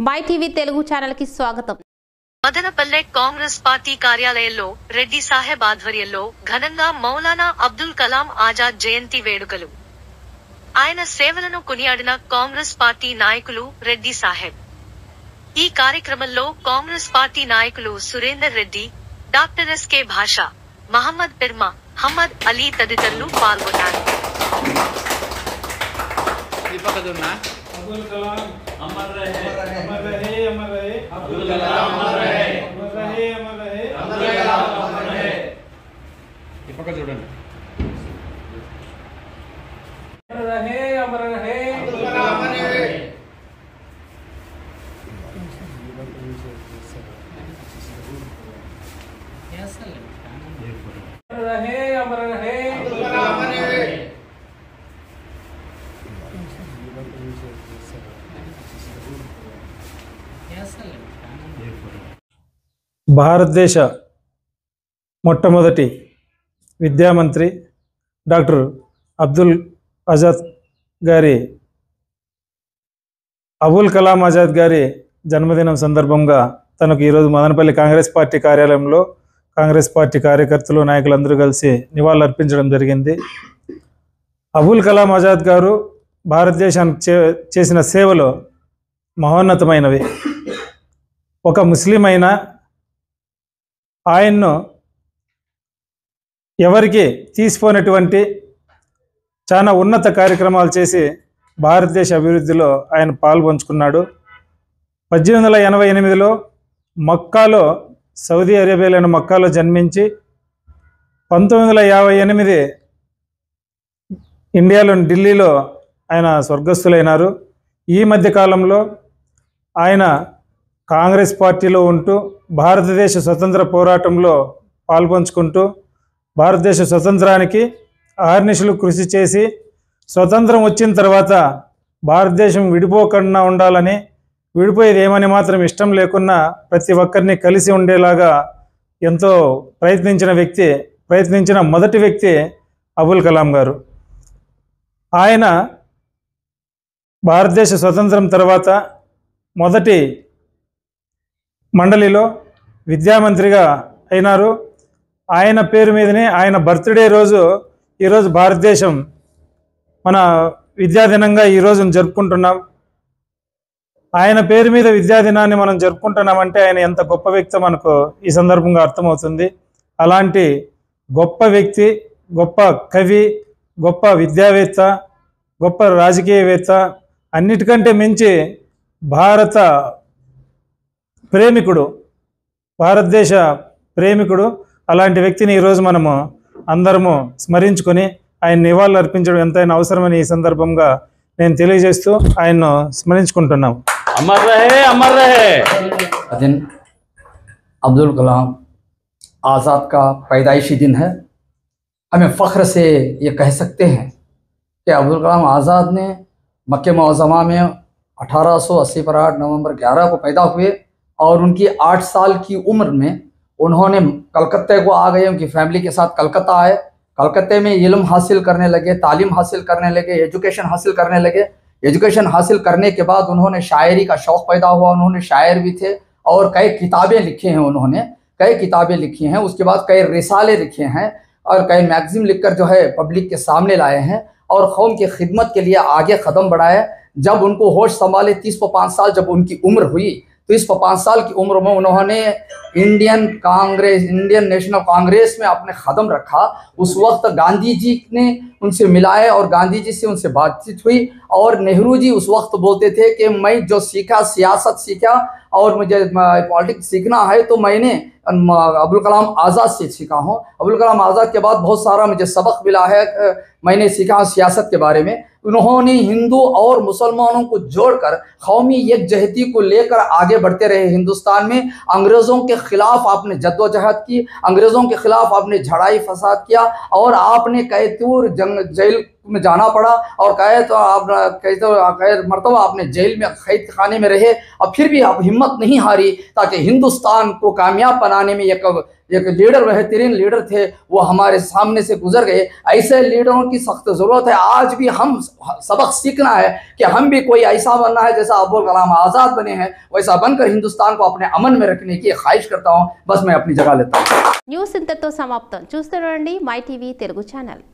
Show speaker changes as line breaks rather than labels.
YTV Telugu channel కి స్వాగతం.
Madanapalle Congress party కార్యాలయంలో రెడ్డి సాహెబ్ ఆధ్వర్యంలో ఘనంగా మౌలానా అబ్దుల్ కలాం ఆజాద్ జయంతి వేడుకలు. ఆయన సేవలను కొనియాడిన కాంగ్రెస్ పార్టీ నాయకులు రెడ్డి సాహెబ్. ఈ కార్యక్రమంలో కాంగ్రెస్ పార్టీ నాయకులు సురేందర్ రెడ్డి, డాక్టర్ ఎస్కే భాషా, మహమ్మద్ పిర్మా, హమ్మద్ అలీ తదితరులు పాల్గొన్నారు.
अब्दुल कलाम अमर रहे, अमर रहे, अमर रहे, अब्दुल कलाम अमर रहे, अमर रहे, अमर रहे, अब्दुल कलाम अमर रहे. ये पकड़ जोड़ना. अमर रहे, अमर रहे, अब्दुल कलाम अमर रहे. अमर रहे, अमर रहे, अब्दुल कलाम अमर रहे.
భారతదేశ మొట్టమొదటి విద్యామంత్రి డాక్టర్ అబ్దుల్ కలాం ఆజాద్ గారి జన్మదినం సందర్భంగా తనకు ఈరోజు మదనపల్లి కాంగ్రెస్ పార్టీ కార్యాలయంలో కాంగ్రెస్ పార్టీ కార్యకర్తలు నాయకులందరూ కలిసి నివాళులు అర్పించడం జరిగింది. అబుల్ కలాం ఆజాద్ గారు భారతదేశానికి చేసిన సేవలు మహోన్నతమైనవి. ఒక ముస్లిం అయినా ఆయన్ను ఎవరికి తీసిపోయినటువంటి చాలా ఉన్నత కార్యక్రమాలు చేసి భారతదేశ అభివృద్ధిలో ఆయన పాల్పంచుకున్నాడు. 1888లో మక్కాలో, సౌదీ అరేబియాలోని మక్కాలో జన్మించి 1958 ఇండియాలోని ఢిల్లీలో ఆయన స్వర్గస్థులైనారు. ఈ మధ్య కాలంలో ఆయన కాంగ్రెస్ పార్టీలో ఉంటూ భారతదేశ స్వతంత్ర పోరాటంలో పాల్పంచుకుంటూ భారతదేశ స్వతంత్రానికి అహర్నిశలు కృషి చేసి స్వతంత్రం వచ్చిన తర్వాత భారతదేశం విడిపోకుండా ఉండాలని, విడిపోయేది ఏమని మాత్రం ఇష్టం లేకున్నా ప్రతి ఒక్కరిని కలిసి ఉండేలాగా ఎంతో ప్రయత్నించిన మొదటి వ్యక్తి అబుల్ కలాం గారు. ఆయన భారతదేశ స్వతంత్రం తర్వాత మొదటి మండలిలో విద్యామంత్రిగా అయినారు. ఆయన పేరు మీదనే ఆయన బర్త్డే రోజు ఈరోజు భారతదేశం మన విద్యాదినంగా ఈరోజు జరుపుకుంటున్నాం. ఆయన పేరు మీద విద్యాదినాన్ని మనం జరుపుకుంటున్నామంటే ఆయన ఎంత గొప్ప వ్యక్తి మనకు ఈ సందర్భంగా అర్థమవుతుంది. అలాంటి గొప్ప వ్యక్తి, గొప్ప కవి, గొప్ప విద్యావేత్త, గొప్ప రాజకీయవేత్త, అన్నిటికంటే మించి భారత ప్రేమికుడు, భారతదేశ ప్రేమికుడు. అలాంటి వ్యక్తిని ఈరోజు మనము అందరము స్మరించుకొని ఆయన నివాళులు అర్పించడం ఎంతైనా అవసరమని ఈ సందర్భంగా నేను తెలియజేస్తూ ఆయన్ను స్మరించుకుంటున్నాం.
अमर रहे, अमर रहे.
दिन अब्दुल कलाम आज़ाद का पैदाइशी दिन है. हमें फ़ख्र से ये कह सकते हैं कि अब्दुल कलाम आज़ाद ने मक्के मुअज़्ज़मा में 1880 पर 8 नवंबर 11 को पैदा हुए और उनकी 8 साल की उम्र में उन्होंने कलकत्ते को आ गए. उनकी फैमिली के साथ कलकत्ता आए. कलकत्ते में इल्म हासिल करने लगे, तालीम हासिल करने लगे, एजुकेशन हासिल करने लगे. एजुकेशन हासिल करने के बाद उन्होंने शायरी का शौक़ पैदा हुआ. उन्होंने शायर भी थे और कई किताबें लिखी हैं. उन्होंने कई किताबें लिखी हैं. उसके बाद कई रिसाले लिखे हैं और कई मैगज़ीन लिखकर जो है पब्लिक के सामने लाए हैं और कौम की खिदमत के लिए आगे कदम बढ़ाए. जब उनको होश संभाले 30-5 साल जब उनकी उम्र हुई तो इस 5 साल की उम्र में उन्होंने इंडियन नेशनल कांग्रेस में अपने कदम रखा. उस वक्त गांधी जी ने उनसे मिलाए और गांधी जी से उनसे बातचीत हुई और नेहरू जी उस वक्त बोलते थे कि मैं जो सीखा, सियासत सीखा और मुझे पॉलिटिक्स सीखना है तो मैंने अब्दुल कलाम आज़ाद से सीखा हूँ. अब्दुल कलाम आज़ाद के बाद बहुत सारा मुझे सबक मिला है. मैंने सीखा सियासत के बारे में. उन्होंने हिंदू और मुसलमानों को जोड़कर कौमी यकजहती को लेकर आगे बढ़ते रहे. हिंदुस्तान में अंग्रेज़ों के ख़िलाफ़ आपने जद्दोजहद की, अंग्रेज़ों के ख़िलाफ़ आपने झड़ाई फसाद किया और आपने कई तूर जेल में जाना पड़ा और कहे तो आप कहे तो कहे मरतबा आपने जेल में कैद खाने में रहे और फिर भी आप हिम्मत नहीं हारी ताकि हिंदुस्तान को कामयाब बनाने में एक लीडर, बेहतरीन लीडर थे, वो हमारे सामने से गुजर गए। ऐसे लीडरों की सख्त ज़रूरत है। आज भी हम सबक सीखना है कि हम भी कोई ऐसा बनना है जैसा अब्दुल कलाम आज़ाद बने हैं, वैसा बनकर हिंदुस्तान को अपने अमन में रखने की ख्वाहिश करता हूँ। बस मैं अपनी जगह लेता हूँ।
న్యూస్ ఇంతతో సమాప్తం. చూస్తూనే ఉండండి మై టీవీ తెలుగు ఛానల్.